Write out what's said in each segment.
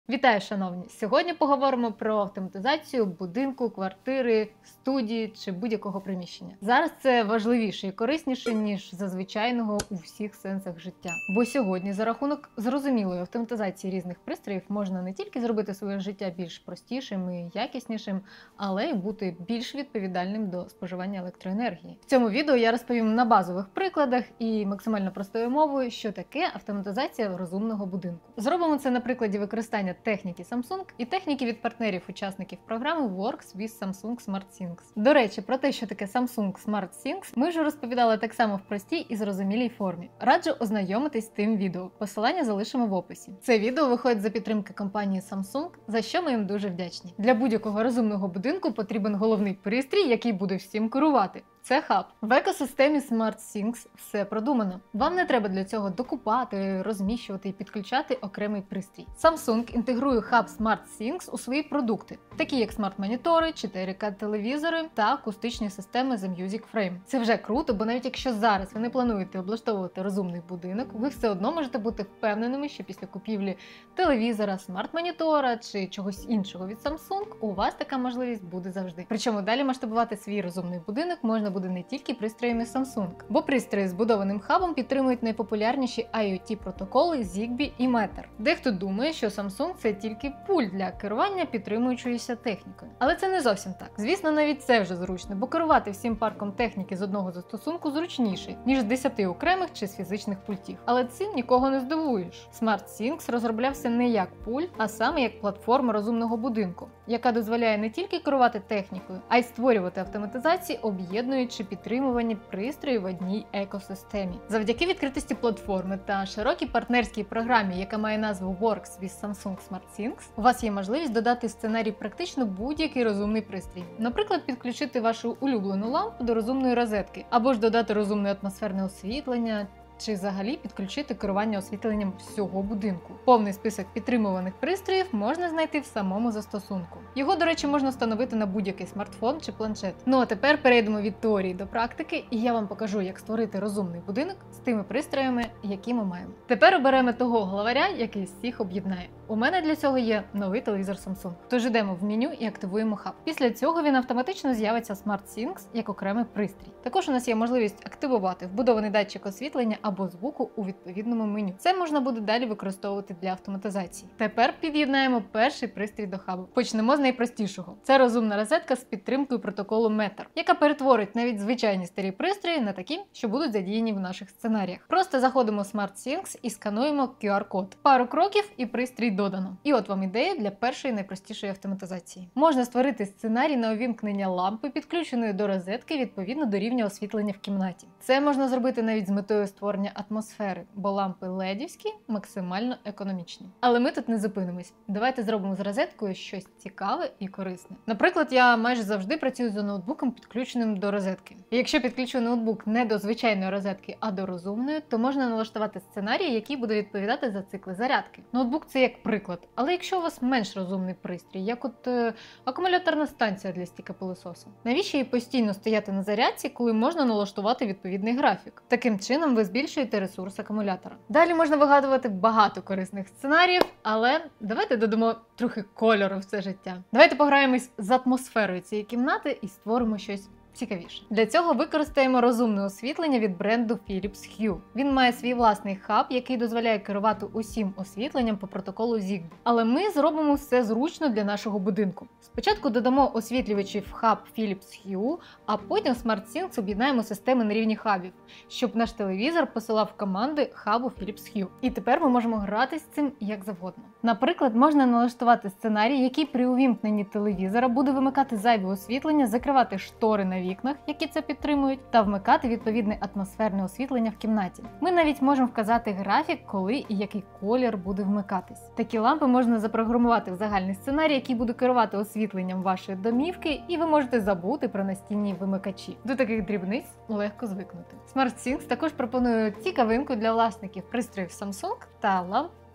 Вітаю, шановні! Сьогодні поговоримо про автоматизацію будинку, квартири, студії чи будь-якого приміщення. Зараз це важливіше і корисніше, ніж зазвичайного у всіх сенсах життя. Бо сьогодні за рахунок зрозумілої автоматизації різних пристроїв можна не тільки зробити своє життя більш простішим і якіснішим, але й бути більш відповідальним до споживання електроенергії. В цьому відео я розповім на базових прикладах і максимально простою мовою, що таке автоматизація розумного будинку. Зробимо це на прикладі використання техніки Samsung і техніки від партнерів-учасників програми Works with Samsung SmartThings. До речі, про те, що таке Samsung SmartThings, ми вже розповідали так само в простій і зрозумілій формі. Раджу ознайомитись з тим відео. Посилання залишимо в описі. Це відео виходить за підтримки компанії Samsung, за що ми їм дуже вдячні. Для будь-якого розумного будинку потрібен головний пристрій, який буде всім керувати. Це хаб. В екосистемі SmartThings все продумано. Вам не треба для цього докупати, розміщувати і підключати окремий пристрій. Samsung інтегрує хаб SmartThings у свої продукти, такі як смарт-монітори, 4К-телевізори та акустичні системи The Music Frame. Це вже круто, бо навіть якщо зараз ви не плануєте облаштовувати розумний будинок, ви все одно можете бути впевненими, що після купівлі телевізора, смарт-монітора чи чогось іншого від Samsung у вас така можливість буде завжди. Причому далі масштабувати свій розумний будинок можна буде не тільки пристроями Samsung, бо пристрої з будованим хабом підтримують найпопулярніші IoT-протоколи Zigbee і Matter. Дехто думає, що Samsung – це тільки пульт для керування підтримуючоюся технікою. Але це не зовсім так. Звісно, навіть це вже зручно, бо керувати всім парком техніки з одного застосунку зручніше, ніж з 10 окремих чи з фізичних пультів. Але цим нікого не здивуєш. SmartThings розроблявся не як пульт, а саме як платформа розумного будинку, яка дозволяє не тільки керувати технікою, а й створювати автоматизації, об'єднуючи підтримувані пристрої в одній екосистемі. Завдяки відкритості платформи та широкій партнерській програмі, яка має назву Works with Samsung SmartThings, у вас є можливість додати в сценарій практично будь-який розумний пристрій. Наприклад, підключити вашу улюблену лампу до розумної розетки, або ж додати розумне атмосферне освітлення, чи взагалі підключити керування освітленням всього будинку. Повний список підтримуваних пристроїв можна знайти в самому застосунку. Його, до речі, можна встановити на будь-який смартфон чи планшет. Ну а тепер перейдемо від теорії до практики, і я вам покажу, як створити розумний будинок з тими пристроями, які ми маємо. Тепер оберемо того главаря, який всіх об'єднає. У мене для цього є новий телевізор Samsung. Тож йдемо в меню і активуємо хаб. Після цього він автоматично з'явиться SmartThings як окремий пристрій. Також у нас є можливість активувати вбудований датчик освітлення або звуку у відповідному меню. Це можна буде далі використовувати для автоматизації. Тепер під'єднаємо перший пристрій до хабу. Почнемо з найпростішого. Це розумна розетка з підтримкою протоколу Matter, яка перетворить навіть звичайні старі пристрої на такі, що будуть задіяні в наших сценаріях. Просто заходимо в SmartThings і скануємо QR-код. Пару кроків і пристрій додано. І от вам ідея для першої найпростішої автоматизації. Можна створити сценарій на увімкнення лампи, підключеної до розетки відповідно до рівня освітлення в кімнаті. Це можна зробити навіть з метою створення атмосфери, бо лампи ледівські максимально економічні. Але ми тут не зупинимось. Давайте зробимо з розеткою щось цікаве і корисне. Наприклад, я майже завжди працюю за ноутбуком, підключеним до розетки. І якщо підключу ноутбук не до звичайної розетки, а до розумної, то можна налаштувати сценарій, який буде відповідати за цикли зарядки. Ноутбук – це як приклад. Але якщо у вас менш розумний пристрій, як от акумуляторна станція для стікопилососу, навіщо їй постійно стояти на зарядці, коли можна налаштувати відповідний графік? Таким чином ви збільшуєте ресурс акумулятора. Далі можна вигадувати багато корисних сценаріїв, але давайте додамо трохи кольору в це життя. Давайте пограємось з атмосферою цієї кімнати і створимо щось цікавіше. Для цього використаємо розумне освітлення від бренду Philips Hue. Він має свій власний хаб, який дозволяє керувати усім освітленням по протоколу Zigbee. Але ми зробимо все зручно для нашого будинку. Спочатку додамо освітлювачі в хаб Philips Hue, а потім в SmartThings об'єднаємо системи на рівні хабів, щоб наш телевізор посилав команди хабу Philips Hue. І тепер ми можемо грати з цим як завгодно. Наприклад, можна налаштувати сценарій, який при увімкненні телевізора буде вимикати зайве освітлення, закривати штори на вікнах, які це підтримують, та вмикати відповідне атмосферне освітлення в кімнаті. Ми навіть можемо вказати графік, коли і який колір буде вмикатись. Такі лампи можна запрограмувати в загальний сценарій, який буде керувати освітленням вашої домівки, і ви можете забути про настінні вимикачі. До таких дрібниць легко звикнути. SmartThings також пропонує цікавинку для власників пристроїв Samsung та ламп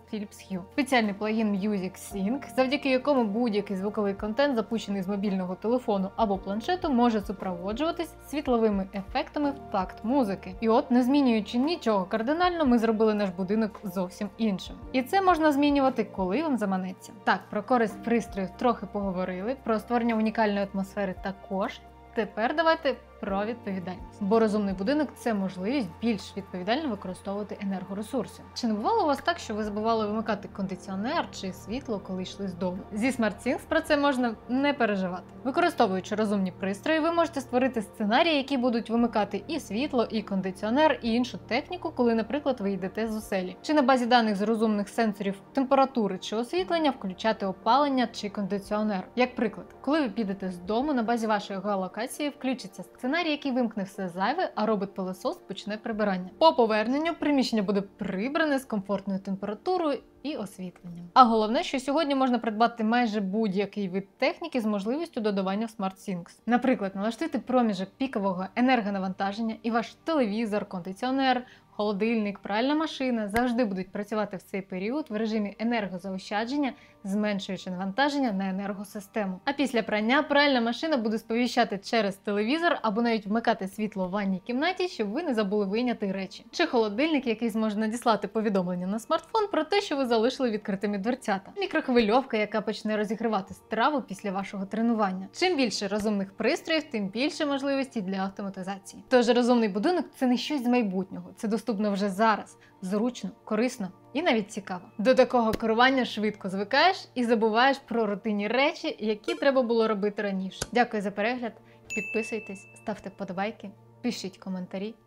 Philips Hue. Спеціальний плагін Music Sync, завдяки якому будь-який звуковий контент, запущений з мобільного телефону або планшету, може супроводжуватись світловими ефектами в такт музики. І от, не змінюючи нічого кардинально, ми зробили наш будинок зовсім іншим. І це можна змінювати, коли вам заманеться. Так, про користь пристрою трохи поговорили, про створення унікальної атмосфери також. Тепер давайте про відповідальність. Бо розумний будинок – це можливість більш відповідально використовувати енергоресурси. Чи не бувало у вас так, що ви забували вимикати кондиціонер чи світло, коли йшли з дому? Зі SmartThings про це можна не переживати. Використовуючи розумні пристрої, ви можете створити сценарії, які будуть вимикати і світло, і кондиціонер, і іншу техніку, коли, наприклад, ви йдете з оселі. Чи на базі даних з розумних сенсорів температури чи освітлення включати опалення чи кондиціонер. Як приклад, коли ви підете з дому, на базі вашої геолокації включиться сценарій, який вимкне все зайве, а робот-пилосос почне прибирання. По поверненню приміщення буде прибране з комфортною температурою і освітленням. А головне, що сьогодні можна придбати майже будь-який вид техніки з можливістю додавання в SmartThings. Наприклад, налаштуйте проміжок пікового енергонавантаження, і ваш телевізор, кондиціонер, холодильник, пральна машина завжди будуть працювати в цей період в режимі енергозаощадження, зменшуючи навантаження на енергосистему. А після прання пральна машина буде сповіщати через телевізор або навіть вмикати світло в ванній кімнаті, щоб ви не забули вийняти речі. Чи холодильник, який зможе надіслати повідомлення на смартфон про те, що ви залишили відкритими дверцята. Мікрохвильовка, яка почне розігрівати страву після вашого тренування. Чим більше розумних пристроїв, тим більше можливостей для автоматизації. Тож розумний будинок – це не щось з майбутнього. Це доступно вже зараз. Зручно, корисно і навіть цікаво. До такого керування швидко звикаєш і забуваєш про рутинні речі, які треба було робити раніше. Дякую за перегляд, підписуйтесь, ставте вподобайки, пишіть коментарі.